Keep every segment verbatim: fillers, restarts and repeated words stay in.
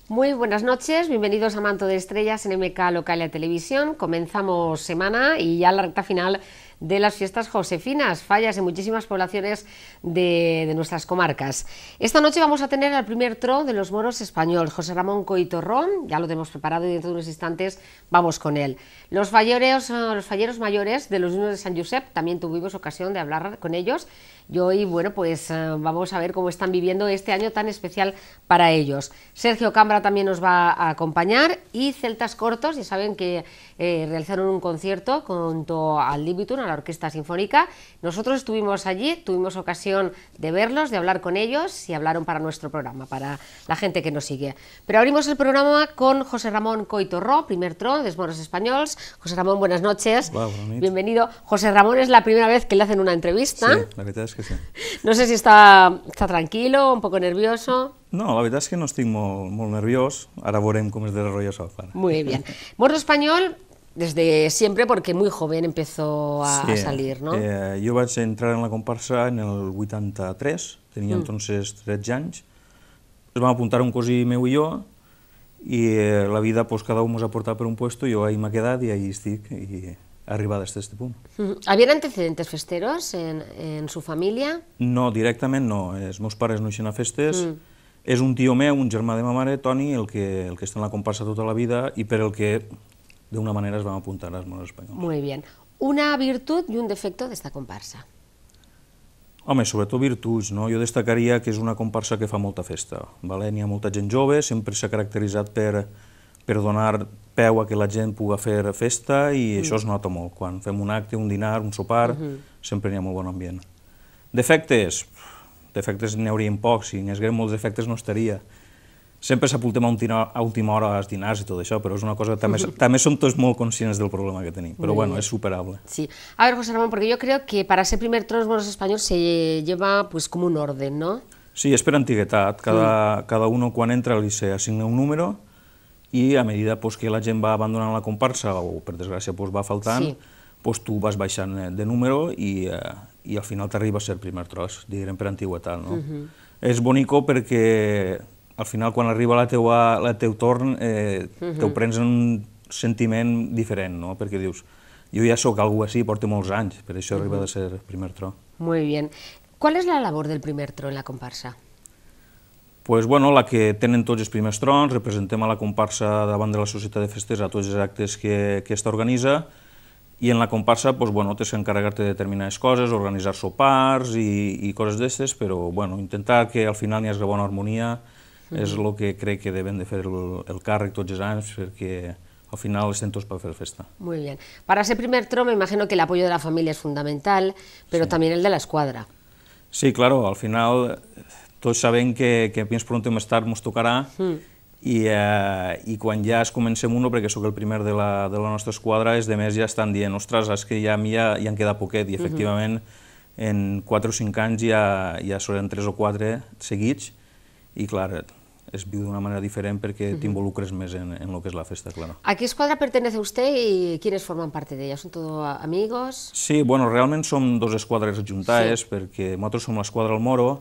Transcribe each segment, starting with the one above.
Muy buenas noches, bienvenidos a Manto de Estrellas en M K Localia Televisión. Comenzamos semana y ya la recta final de las fiestas josefinas, fallas en muchísimas poblaciones de, de nuestras comarcas. Esta noche vamos a tener al primer tro de los moros español, José Ramón Coitorrón, ya lo tenemos preparado y dentro de unos instantes vamos con él. Los falleros, los falleros mayores de los niños de San Josep, también tuvimos ocasión de hablar con ellos y hoy, bueno, pues vamos a ver cómo están viviendo este año tan especial para ellos. Sergio Cambra también nos va a acompañar y Celtas Cortos, ya saben que eh, realizaron un concierto junto al Libitum, a la Orquesta Sinfónica. Nosotros estuvimos allí, tuvimos ocasión de verlos, de hablar con ellos y hablaron para nuestro programa, para la gente que nos sigue. Pero abrimos el programa con José Ramón Coitorró, primer tro de Moros Españols. José Ramón, buenas noches. Hola, bienvenido. José Ramón es la primera vez que le hacen una entrevista. Sí, la veritat és que sí. No sé si está, está tranquilo, un poco nervioso. No, la veritat és que no estic molt, molt nerviós, ara veurem com es desarrolla això. Muy bien. Moro Español desde siempre, porque muy joven empezó a, sí, a salir, ¿no? Eh, jo vaig entrar en la comparsa en el vuitanta-tres, tenia mm. entonces tretze anys, ens vam apuntar un cosí meu i jo, i eh, la vida, pues, cada un ens ha portat per un puesto, jo ahí m'he quedat i ahí estic, i arribada hasta este punt. ¿Habían antecedentes festeros en, en su familia? No, directament no, els meus pares no eixen a festes, mm. és un tio meu, un germà de ma mare, Toni, el que, el que està en la comparsa tota la vida i per el que d'una manera es van apuntar als Moros Espanyols. Muy bien. Una virtud y un defecto de esta comparsa. Home, sobretot virtuts, no? Jo destacaria que és una comparsa que fa molta festa, vale? N'hi ha molta gent jove, sempre s'ha caracteritzat per, per donar peu a que la gent pugui fer festa i mm. això es nota molt. Quan fem un acte, un dinar, un sopar, mm-hmm. sempre n'hi ha molt bon ambient. Defectes? Defectes n'hi haurien pocs, si n'hi hagués molts defectes no estaria. Sempre s'apuntem a última hora als dinars i tot això, però és una cosa que també, també som tots molt conscients del problema que tenim, però bueno, es superable. Sí. A ver, José Ramón, porque yo creo que para ser primer tro de los Moros Españols se lleva pues como un orden, ¿no? Sí, és per antiguitat, cada, cada uno quan entra li s'assigna un número i a medida pues, que la gent va abandonant la comparsa o per desgràcia pues, va faltant, sí. pues, tu vas baixant de número i, eh, i al final t'arriba a ser primer tros, diguem per antiguitat, no? Uh-huh. És bonico perquè al final, quan arriba el teu, la teu torn, eh, uh-huh. te ho prens en un sentiment diferent, no? Perquè dius, jo ja sóc algú així, porto molts anys, per això uh-huh. arriba a ser primer tro. Muy bien. ¿Cuál es la labor del primer tro en la comparsa? Pues, bueno, la que tenen tots els primers trons, representem a la comparsa davant de la Societat de Festes a tots els actes que, que esta organitza, i en la comparsa, pues, bueno, t'has d'encarregar-te de determinades coses, organitzar sopars i, i coses d'aquestes, però, bueno, intentar que al final hi hagi bona harmonia, és el que crec que deben de fer el, el càrrec tots els anys, perquè al final estem tots per fer festa. Muy bien. Para ser primer tro me imagino que el apoyo de la familia es fundamental, pero sí. también el de la escuadra. Sí, claro, al final tots sabem que, que més pront o més tard ens tocarà mm. i, eh, i quan ja es comencem uno, perquè sóc el primer de la, de la nostra esquadra, els demés ja estan dient, ostres, és que ja a mi ja, ja en queda poquet, i efectivament mm-hmm. en quatre o cinc anys ja, ja seran tres o quatre seguits, i clar, es viu d'una manera diferent perquè uh-huh. t'involucres més en, en lo que és la festa, claro. ¿A qué escuadra pertenece usted y quiénes forman parte de ella? ¿Son todos amigos? Sí, bueno, realment som dos esquadres adjuntades, sí. perquè nosaltres som l'esquadra al Moro,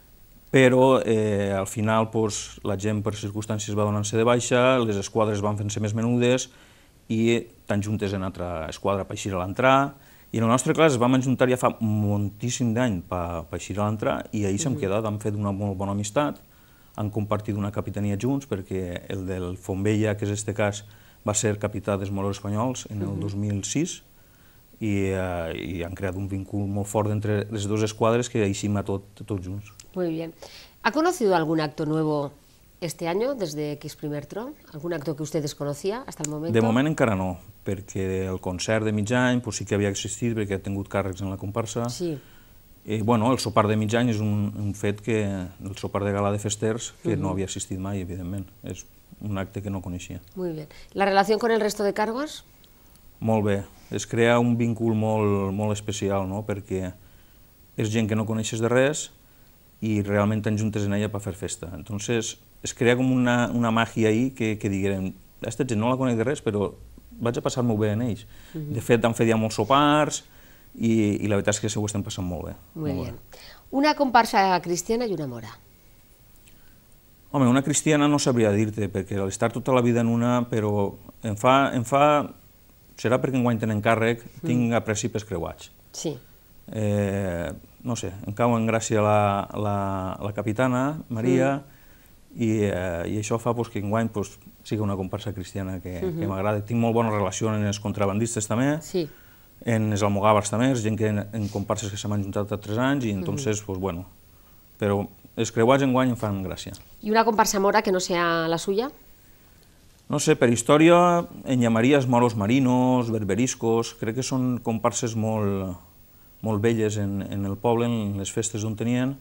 però eh, al final pues, la gent per circumstàncies va donant-se de baixa, les esquadres van fent-se més menudes i tan juntes en altra esquadra per eixir a l'entrar, i en el nostre cas vam ajuntar ja fa moltíssim d'any per eixir a l'entrar i ahir uh-huh. s'hem quedat, hem fet una molt bona amistat, han compartit una capitania junts, perquè el del Fontvella, que és este cas, va ser capità dels Moros Espanyols en el dos mil sis i, uh, i han creat un vínculo molt fort entre les dues esquadres que eixim a tot, tots junts. Muy bien. ¿Ha conocido algún acto nuevo este año, desde que es primer tro? ¿Algún acto que usted desconocía hasta el momento? De moment encara no, perquè el concert de mig any pues, sí que havia existit, perquè ha tingut càrrecs en la comparsa. Sí. I, bueno, el sopar de mig any és un, un fet que, el sopar de gala de festers, que uh-huh. no havia assistit mai, evidentment. És un acte que no coneixia. Muy bien. ¿La relación con el resto de cargos? Molt bé. Es crea un vínculo molt, molt especial, no? Perquè és gent que no coneixes de res i realment t'enjuntes en ella per fer festa. Entonces, es crea com una, una màgia ahí que, que diguem, aquesta gent no la conec de res, però vaig a passar-m'ho bé en ells. Uh-huh. De fet, han fet ja molts sopars, I, i la veritat és que se ho estem passant molt bé. Muy bien. Una comparsa cristiana y una mora. Home, una cristiana no sabria dir-te, perquè l'estar tota la vida en una, però em fa, em fa, serà perquè enguany tenen càrrec, mm. tinc apreci pels creuats. Sí. Eh, no sé, em cau en gràcia la, la, la capitana, Maria, mm. i, eh, i això fa pues, que enguany pues, sigui una comparsa cristiana que, mm -hmm. que m'agrada. Tinc molt bona relació amb els contrabandistes també, sí. en els almogàvers també, gent que en, en comparses que se m'han juntat a tres anys, i entonces, mm -hmm. pues bueno, però els creuats enguany em fan gràcia. ¿Y una comparsa mora que no sea la suya? No sé, per història en llamaria els moros marinos, berberiscos, crec que són comparses molt, molt velles en, en el poble, en les festes on tenien,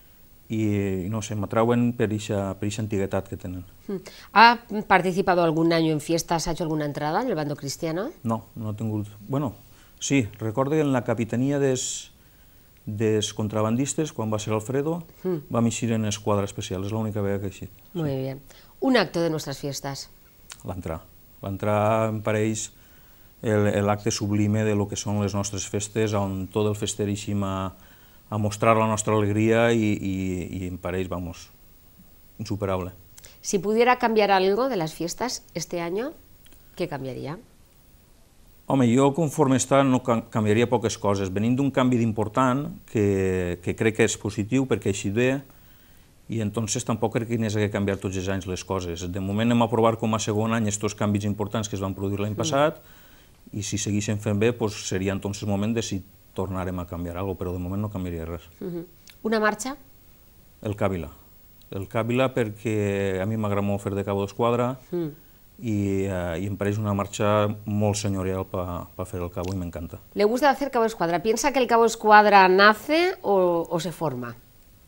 i no sé, m'atrauen per aquesta antiguitat que tenen. ¿Ha participado algún año en fiestas, ha hecho alguna entrada en el bando cristiano? No, no he tingut... Bueno, sí, recordo que en la capitania des... dels contrabandistes, quan va ser Alfredo, mm. vam eixir en esquadra especial, és l'única vegada que he eixit. Muy sí. bien. Un acto de nuestras fiestas. L'entrar. L'entrar em pareix l'acte sublime de lo que són les nostres festes, on tot el fester eixim a, a mostrar la nostra alegria i, i, i em pareix, vamos, insuperable. Si pudiera cambiar algo de las fiestas este año, ¿qué cambiaría? Home, jo conforme està no canviaria poques coses. Venim d'un canvi d'important que, que crec que és positiu perquè així ve, i entonces tampoc crec que n'hi hagi que canviar tots els anys les coses. De moment anem a provar com a segon any aquests canvis importants que es van produir l'any passat, mm. i si segueixen fent bé, pues, seria entonces el moment de si tornarem a canviar alguna cosa, però de moment no canviaria res. Mm-hmm. Una marxa? El Càvila. El Càvila perquè a mi m'agrada molt fer de cabo d'esquadra, mm. y, uh, y me parece una marcha muy señorial para pa hacer el cabo y me encanta. ¿Le gusta hacer cabo de escuadra? ¿Piensa que el cabo de escuadra nace o, o se forma?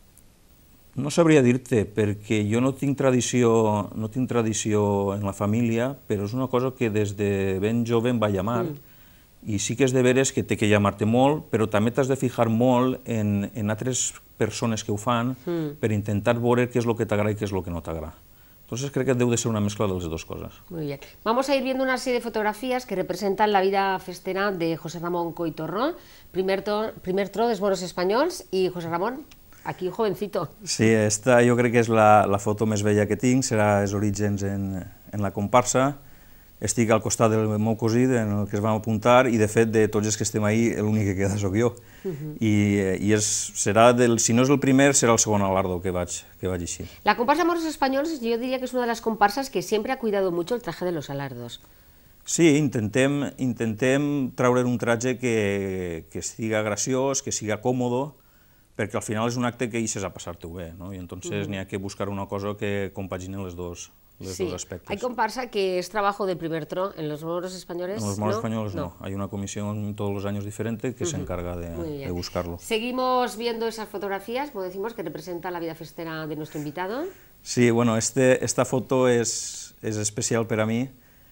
No sabria dir-te, perquè jo no tinc tradició, no tinc tradició en la família, però és una cosa que des de ben jove em va llamar, mm. i sí que és de veres que té que llamar-te molt, però també t'has de fijar molt en, en altres persones que ho fan, mm. per intentar veure què és el que t'agrada i què és el que no t'agrada. Entonces creo que debe de ser una mezcla de las dos cosas. Muy bien. Vamos a ir viendo una serie de fotografías que representan la vida festera de José Ramón Coitorró, primer, to, primer tro dels moros espanyols, i José Ramón, aquí jovencito. Sí, esta jo crec que és la, la foto més vella que tinc, serà els orígens en, en la comparsa. Estic al costat del meu cosí, en el que es vam apuntar, i de fet, de tots els que estem ahí, l'únic que queda soc jo. Uh -huh. I, i és, serà del, si no és el primer, serà el segon alardo que vaig, que vaig eixir. La comparsa Moros Españoles yo diría que es una de las comparsas que siempre ha cuidado mucho el traje de los alardos. Sí, intentem, intentem treure un traje que, que estiga graciós, que siga còmodo, perquè al final és un acte que eixes a passar-te-ho bé, no? I entonces uh -huh. n'hi ha que buscar una cosa que compagine les dos. Sí, hay comparsa que es trabajo del primer tro, en los moros españoles. En los moros ¿no? españoles no. no, hay una comisión todos los años diferente que uh-huh. se encarga de, de buscarlo. Seguimos viendo esas fotografías, como decimos, que representan la vida festera de nuestro invitado. Sí, bueno, este, esta foto és, és especial per a mi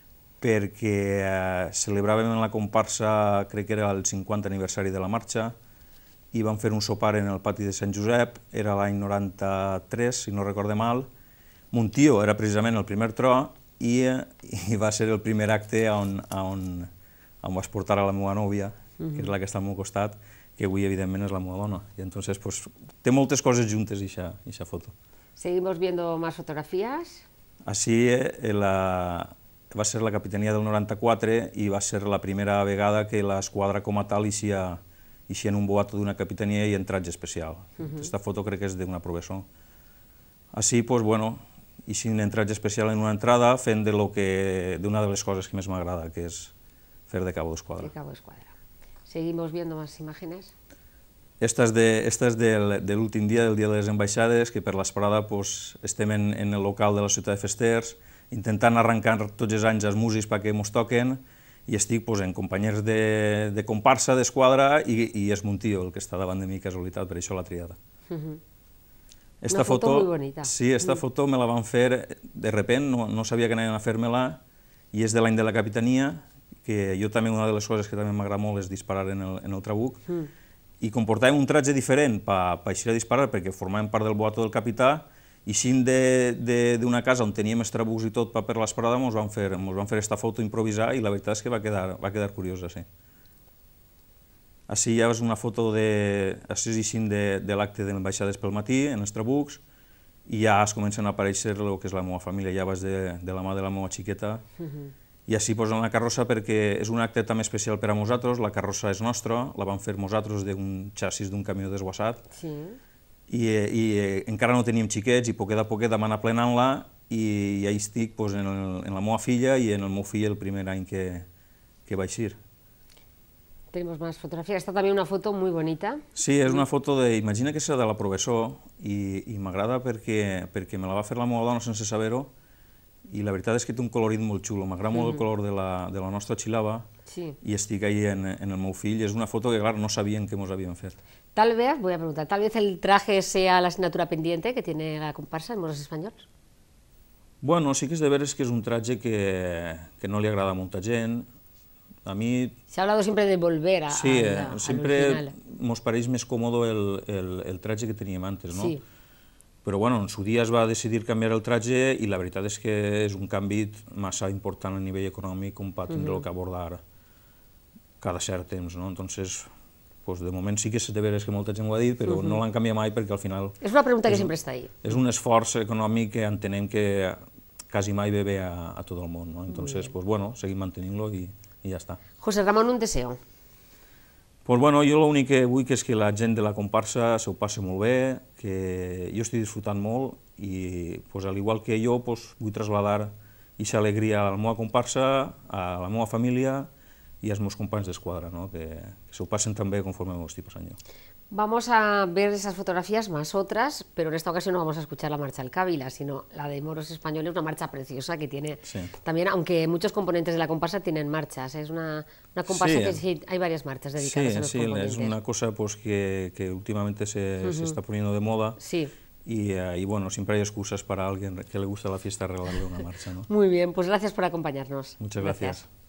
perquè eh, celebràvem en la comparsa, crec que era el cinquanta aniversari de la marxa, i vam fer un sopar en el pati de Sant Josep, era l'any noranta-tres, si no recorde mal. Mon tio era precisament el primer tro i, i va ser el primer acte on, on, on vas portar a la meva nòvia, uh-huh. que és la que està al meu costat, que avui evidentment és la meva dona. I entonces pues, té moltes coses juntes aquesta foto. Seguimos viendo más fotografías. Així eh, la, va ser la capitania del noranta-quatre i va ser la primera vegada que l'esquadra com a tal eixia, eixia en un boato d'una capitania i en traje especial. Aquesta uh-huh. foto crec que és d'una professor. Així, pues, bueno, eixint en traje especial en una entrada, fent de lo que, d'una de les coses que més m'agrada, que és fer de cabo d'esquadra. De cabo d'esquadra. Seguimos viendo más imágenes. Esta és de, esta és de, de l'últim dia, del dia de les ambaixades, que per l'esperada pues, estem en, en el local de la ciutat de Festers, intentant arrencar tots els anys els músics perquè mos toquen, i estic pues, en companys de, de comparsa, d'esquadra, i, i és mon tio el que està davant de mi, casualitat, per això l'ha triada. Uh-huh. Esta Una foto, foto muy bonita. Sí, esta mm. foto me la van fer de repent, no, no sabia que anaven a fer-me-la, i és de l'any de la capitania, que jo també una de les coses que també m'agrada molt és disparar en el, en el trabuc, mm. i com portàvem un traje diferent per pa eixir a disparar, perquè formàvem part del boato del capità, i eixint d'una casa on teníem els trabucs i tot per l'esperada, ens van fer ens van fer esta foto improvisar, i la veritat és que va quedar, va quedar curiosa, sí. Així ja és una foto de, així eixint de, de l'acte de l'ambaixades pel matí, en els trabucs, i ja es comencen a aparèixer el que és la meva família, ja vas de, de la mà de la meva xiqueta, uh-huh. i així posen la carrossa perquè és un acte també especial per a nosaltres, la carrossa és nostra, la vam fer nosaltres d'un xassis d'un camió desguassat, sí. i, i encara no teníem xiquets i poquet a poquet vam anar plenant-la i ja hi estic pues, en, el, en la meva filla i en el meu fill el primer any que, que va eixir. Tenemos más fotografías. Esta también una foto muy bonita. Sí, és una foto de... Imagina que és de la professor i, i m'agrada perquè, perquè me la va fer la meva dona sense saber-ho i la veritat és que té un colorit molt xulo. M'agrada molt el color de la, de la nostra xilava sí. i estic ahí en, en el meu fill. És una foto que, clar, no sabien que mos havien fet. Tal vez, voy a preguntar, tal vez el traje sea la asignatura pendiente que tiene la comparsa en Moros Españols. Bueno, sí que és de veres que és un traje que, que no li agrada a molta gent. A mí... Se ha hablado siempre de volver a, sí, a, a siempre nos pareix més còmode el, el, el traje que teníem antes, no? Sí. Però bueno, en su dia es va decidir canviar el traje i la veritat és que és un canvi massa important a nivell econòmic com per tindre-lo que abordar cada cert temps, no? Entonces, pues de moment sí que és de veres que molta gent ho ha dit, però no l'han canviat mai perquè al final... És una pregunta que sempre està ahí. És un esforç econòmic que entenem que quasi mai ve bé a, a tot el món, no? Entonces, pues bueno, seguim mantenint-lo i... i ja està. José Ramón, un deseo. Pues bueno, jo l'únic que vull que és que la gent de la comparsa s'ho passi molt bé, que jo estic disfrutant molt i, pues, al igual que jo, pues, vull traslladar aquesta alegria a la meva comparsa, a la meva família i als meus companys d'esquadra, no? que, que s'ho passen tan bé conforme m'ho estic passant jo. Vamos a ver esas fotografías más otras, pero en esta ocasión no vamos a escuchar la marcha del Cávila, sino la de Moros Españoles, una marcha preciosa que tiene sí. también, aunque muchos componentes de la comparsa tienen marchas, es una, una comparsa sí. que sí, hay varias marchas dedicadas sí, a los sí, componentes. Sí, es una cosa pues, que, que últimamente se, uh-huh. se está poniendo de moda. Sí. Y, uh, y bueno, siempre hay excusas para alguien que le gusta la fiesta regalarle una marcha, ¿no? Muy bien, pues gracias por acompañarnos. Muchas gracias. gracias.